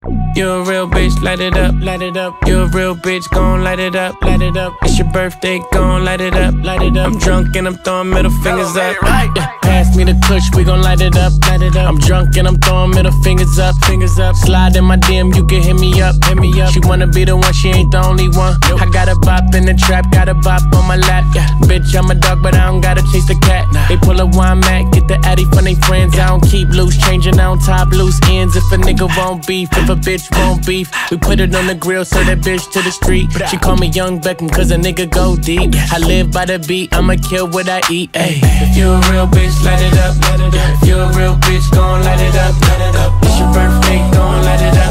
You a real bitch, light it up, light it up. You a real bitch, gon' light it up, light it up. It's your birthday, gon' light it up, light it up. I'm drunk and I'm throwing middle fingers up. Yeah, pass me the kush, we gon' light it up, light it up. I'm drunk and I'm throwing middle fingers up, fingers up. Slide in my DM, you can hit me up, hit me up. She wanna be the one, she ain't the only one. I got a bop in the trap, got a bop on my lap. Yeah, bitch, I'm a dog, but I don't gotta chase the cat. They pull a wine mat, get the addy from they friends. I don't keep loose, changing, I don't top loose ends. If a nigga won't beef, if a bitch won't beef, we put it on the grill, so that bitch to the street. She call me Young Beckham, cause a nigga go deep. I live by the beat, I'ma kill what I eat. Ay. If you a real bitch, light it up, light it up. If you a real bitch, gon' light it up, light it up. It's your birthday, gon' light it up.